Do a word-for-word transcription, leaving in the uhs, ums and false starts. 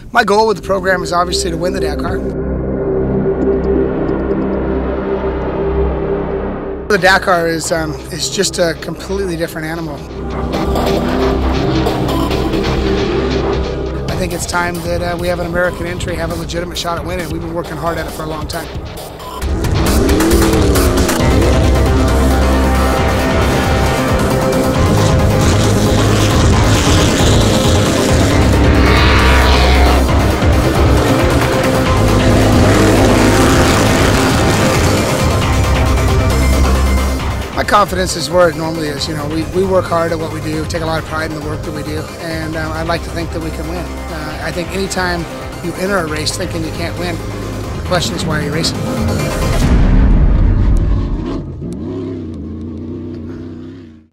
My goal with the program is obviously to win the Dakar. The Dakar is, um, is just a completely different animal. I think it's time that uh, we have an American entry, have a legitimate shot at winning. We've been working hard at it for a long time. My confidence is where it normally is. You know, we, we work hard at what we do, take a lot of pride in the work that we do, and um, I'd like to think that we can win. Uh, I think anytime you enter a race thinking you can't win, the question is, why are you racing?